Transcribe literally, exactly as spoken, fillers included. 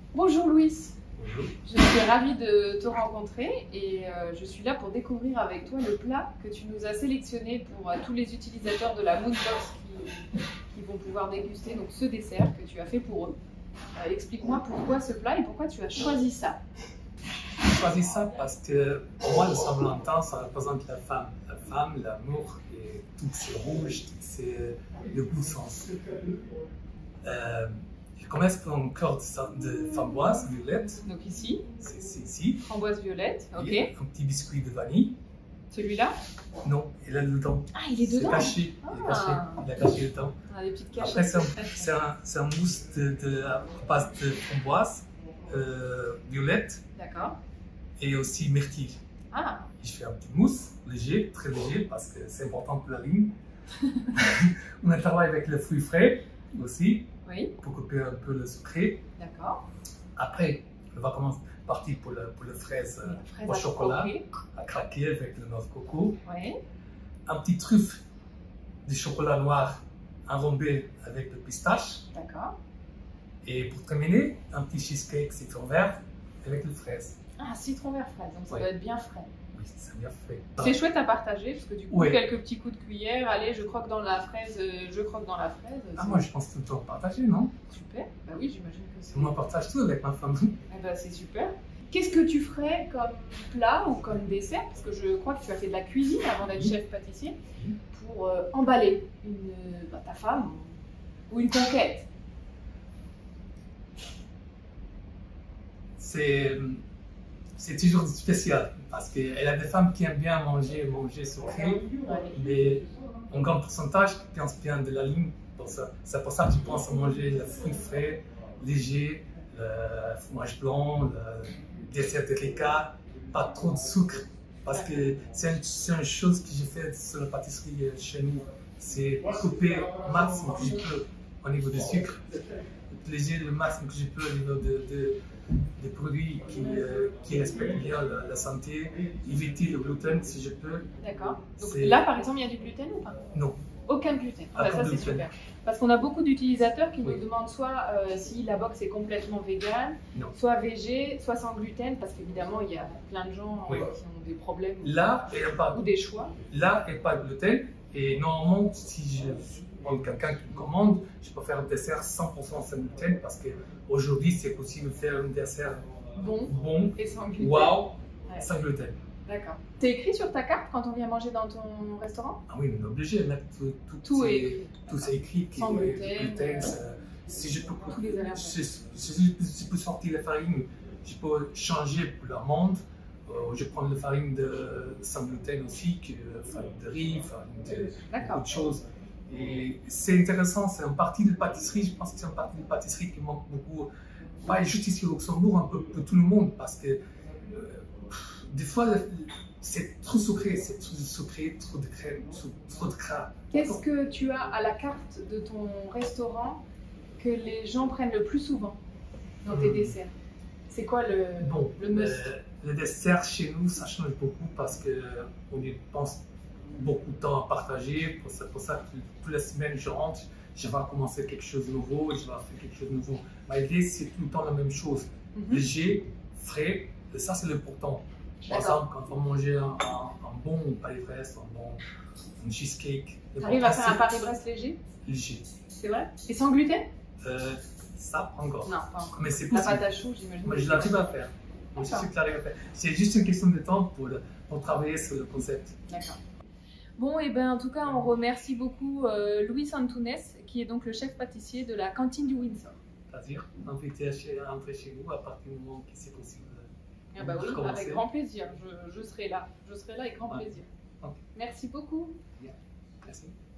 Bonjour Louis, Bonjour. je suis ravie de te rencontrer et euh, je suis là pour découvrir avec toi le plat que tu nous as sélectionné pour euh, tous les utilisateurs de la Moonbox qui, qui vont pouvoir déguster donc, ce dessert que tu as fait pour eux. Euh, Explique-moi pourquoi ce plat et pourquoi tu as choisi ça. J'ai choisi ça parce que pour moi, le Saint-Valentin, ça représente la femme. La femme, l'amour et toutes ces rouges, toutes ces, le goût sens. Euh, je commence par un cœur de, de framboise violette. Donc ici, C'est ici. framboise violette, ok. Et un petit biscuit de vanille. Celui-là? Non, il est dedans. Ah, il est dedans. Caché. Ah. Il est caché. Il est caché dedans. Ah, des petites cachettes. Après, c'est un, un, un mousse de, de, à base de framboise euh, violette. D'accord. Et aussi myrtille. Ah. Je fais un petit mousse, léger, très léger, parce que c'est important pour la ligne. On a travaillé avec le fruit frais aussi, Oui. pour couper un peu le sucré. D'accord. Après, on va commencer partir pour le, pour le fraise, La fraise au à chocolat, croquer. à craquer avec le noix de coco. Oui. Un petit truffe de chocolat noir enrobé avec le pistache. D'accord. Et pour terminer, un petit cheesecake citron vert avec le fraise. Ah, citron vert fraise, donc ça Oui. doit être bien frais. Oui, c'est bien fait. C'est chouette à partager parce que du coup, Oui. quelques petits coups de cuillère, allez, je croque dans la fraise, euh, je croque dans la fraise. Ah, c'est moi, je pense tout le temps partager, non? super. Bah oui, j'imagine que c'est. Moi, partage tout avec ma femme. Eh ben, c'est super. Qu'est-ce que tu ferais comme plat ou comme dessert? Parce que je crois que tu as fait de la cuisine avant d'être Oui. chef pâtissier Oui. pour euh, emballer une, bah, ta femme ou une conquête. C'est c'est toujours spécial parce qu'elle a des femmes qui aiment bien manger, manger sucré, Ouais. mais en grand pourcentage qui pensent bien de la ligne. C'est pour ça que je pense à manger le fruit frais, léger, le fromage blanc, le dessert délicat, pas trop de sucre. Parce que c'est une, une chose que j'ai fait sur la pâtisserie chez nous, c'est couper le maximum que je peux au niveau du sucre, léger le maximum que je peux au niveau de, de des produits qui, euh, qui respectent bien la, la santé, éviter le gluten si je peux. D'accord. Donc C'est- là, par exemple, il y a du gluten ou pas? Non, Aucun gluten. Ah bah Aucun ça, c'est gluten. super. Parce qu'on a beaucoup d'utilisateurs qui Oui. nous demandent soit euh, si la box est complètement végane, non. soit végé, soit sans gluten, parce qu'évidemment, il y a plein de gens euh, Oui. qui ont des problèmes Là, il n'y a pas, ou des choix. là, il n'y a pas de gluten. Et normalement, si je prends quelqu'un qui me commande, je peux faire un dessert cent pour cent sans gluten parce qu'aujourd'hui, c'est possible de faire un dessert Bon bon, et sans gluten. wow, Ouais. sans gluten. D'accord. T'es écrit sur ta carte quand on vient manger dans ton restaurant? Ah oui, on est obligé de mettre tout, tout, Tout ces- est écrit. tout c'est écrit. qui- Sans le gluten. ça- si je peux, Tous les allergènes. si, si je peux sortir la farine, je peux changer pour l'amande. Euh, je prends la farine de, sans gluten aussi, que farine de riz, farine de beaucoup D'accord. de choses. Et c'est intéressant, c'est une partie de pâtisserie, je pense que c'est une partie de pâtisserie qui manque beaucoup, pas juste ici au Luxembourg, un peu pour tout le monde, parce que euh, des fois, c'est trop sucré, c'est trop sucré, trop de crème, trop, trop de gras. Qu'est-ce que tu as à la carte de ton restaurant que les gens prennent le plus souvent dans tes Hmm. desserts? C'est quoi le, Bon, le must? euh, le dessert chez nous, ça change beaucoup parce qu'on y pense beaucoup de temps à partager. C'est pour ça que toutes les semaines, je rentre, je vais commencer quelque chose de nouveau, je vais faire quelque chose de nouveau. Ma idée, c'est tout le temps la même chose. Mhm. Léger, frais, et ça, c'est l'important. Par D'accord. exemple, quand on va manger un, un, un bon Paris-Brest, un bon un cheesecake, T'arrives à faire un l'important, Paris-Brest léger? c'est léger. C'est vrai? Et sans gluten? Euh, ça, pas encore. Non, pas encore. Mais c'est La possible. pâte à choux, j'imagine. Moi, je l'arrive à faire. Moi, je D'accord. sais que j'arrive à faire. C'est juste une question de temps pour, le- pour travailler sur le concept. D'accord. Bon, et ben en tout cas, on remercie beaucoup euh, Louis Antunes, qui est donc le chef pâtissier de la cantine du Windsor. C'est-à-dire, inviter à, chez, à entrer chez vous à partir du moment que c'est possible. Ah bah oui, Commencer. avec grand plaisir. Je, je serai là. Je serai là avec grand Ouais. plaisir. Ok. Merci beaucoup. Bien. Merci.